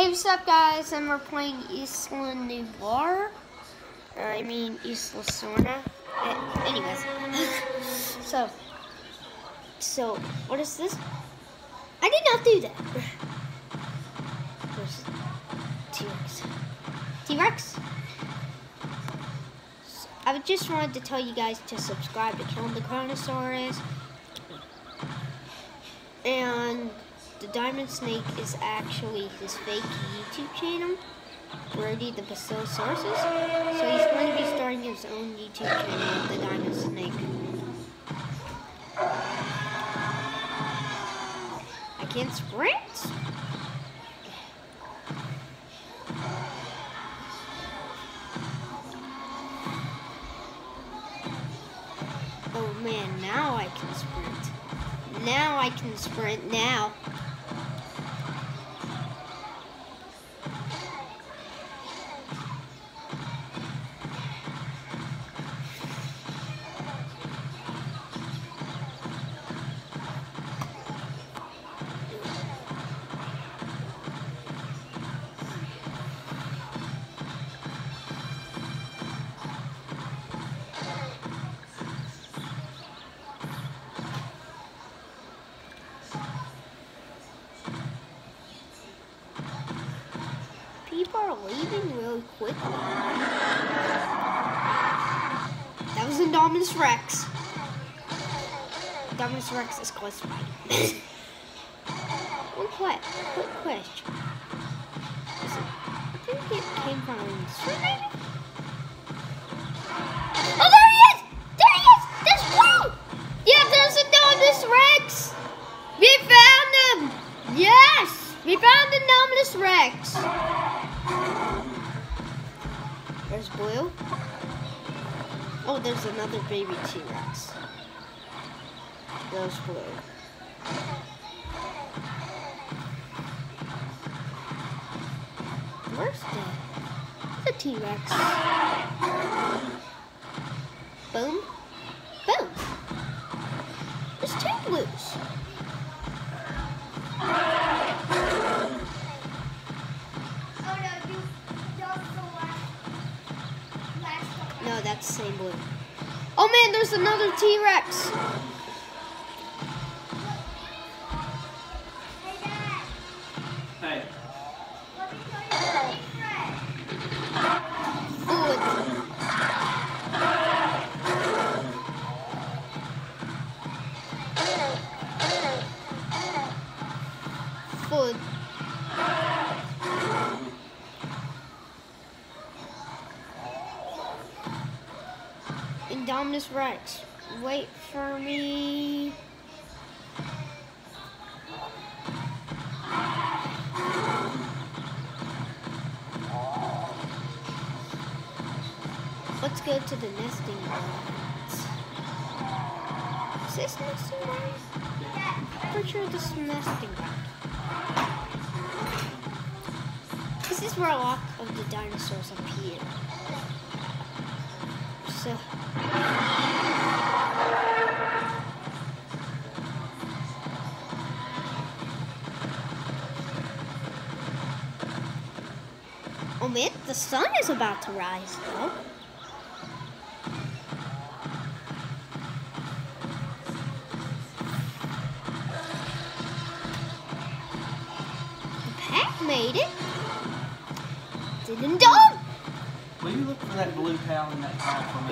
Hey, what's up, guys? And we're playing Isla Isla Sorna. Anyways, so what is this? I did not do that. Where's T-Rex? T-Rex? I just wanted to tell you guys to subscribe to Kill the Dinosaur and the Diamond Snake is actually his fake YouTube channel, Brody the Dinosaur. So he's going to be starting his own YouTube channel, the Diamond Snake. I can't sprint? Oh man, now I can sprint. Now I can sprint now. People are leaving really quickly. That was Indominus Rex. Indominus Rex is close by. Quick question. I think it came from maybe? Oh, there he is! There he is! There's one! Yeah, there's Indominus Rex! We found him! Yes! We found Indominus Rex! There's Blue. Oh, there's another baby T-Rex. There's Blue. Where's the T-Rex? Boom. Boom. There's two Blues. No, that's the same Blue. Oh man, there's another T-Rex. Hey. Food. Indominus Rex, wait for me. Let's go to the nesting grounds. Is this nesting ground? I'm pretty sure this is nesting ground. This is where a lot of the dinosaurs appear. So. Oh man, the sun is about to rise though. The pack made it. Didn't done. Will you look for that blue towel in that towel for me?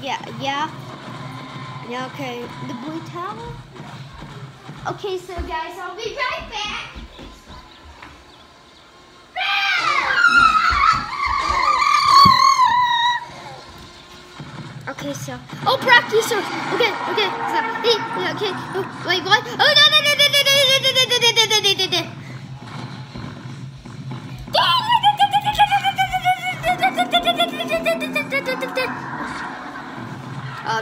Yeah, okay. The blue towel? Okay, so guys, I'll be right back. Okay, so. Oh, Brachiosaurus! Okay. So, okay. Oh, wait, what? Oh, no. Oh,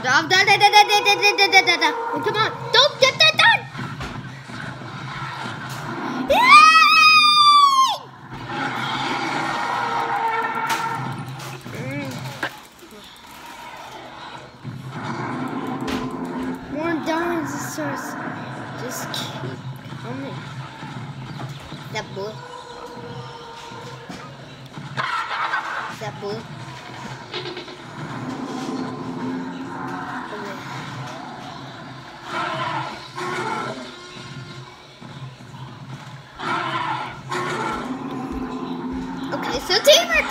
come on. Don't get that done. More dinosaurs. Just keep coming. That boy. that blue? Okay, so T-Rex!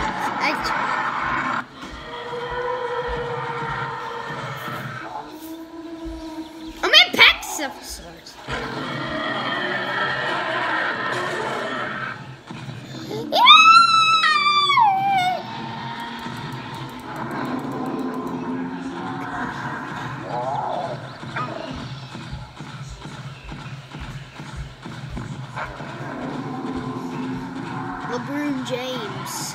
I'm in Paxosaurus. LeBron James.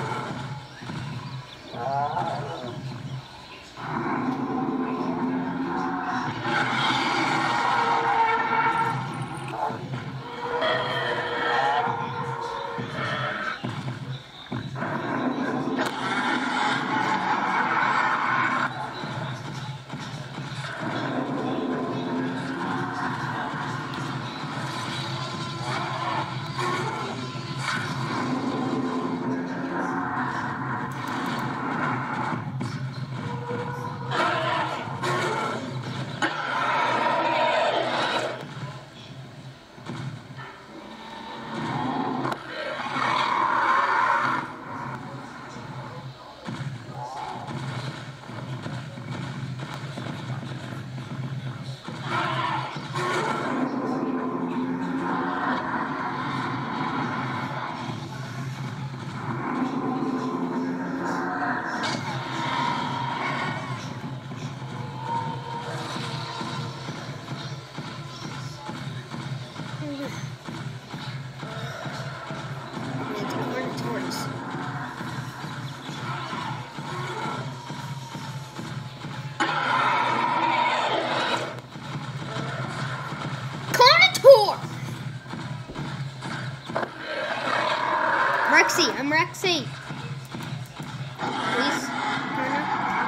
Rexy, I'm Rexy. Please, Turner.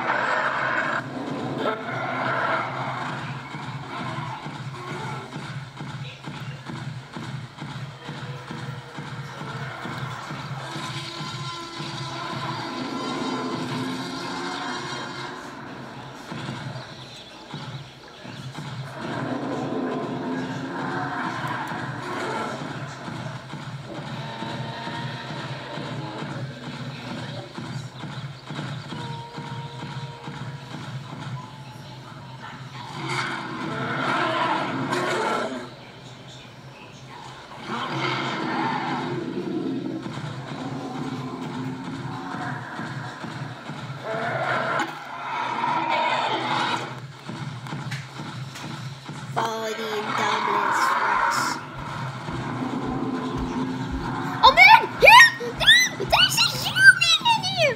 Follow the Indominus Rex. Oh man! Here! There's a human in here!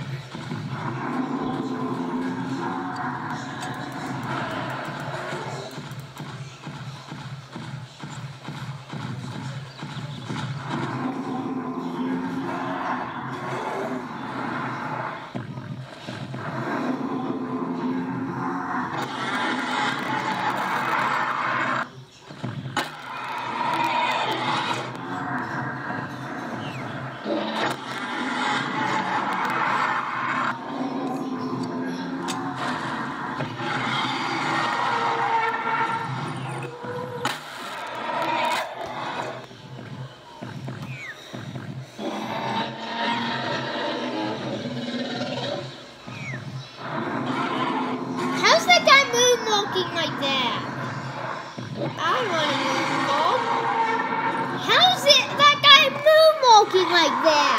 Like that. I want to moonwalk. How's it that guy moonwalking like that?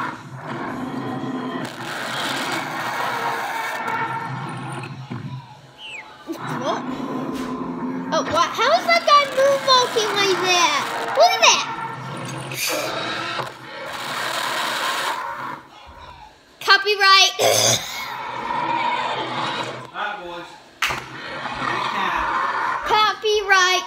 What? Oh, what? How's that guy moonwalking like that? Look at that. Copyright. Alright, boys. Copyright.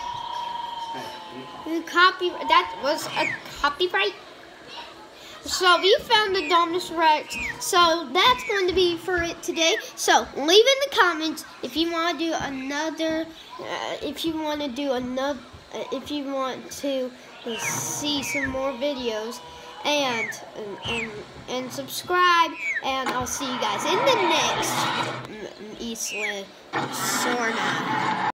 That was a copyright. So we found the Dinosaur Rex. So that's going to be for it today. So leave in the comments if you want to do another. If you want to see some more videos. and subscribe, and I'll see you guys in the next isla sorna.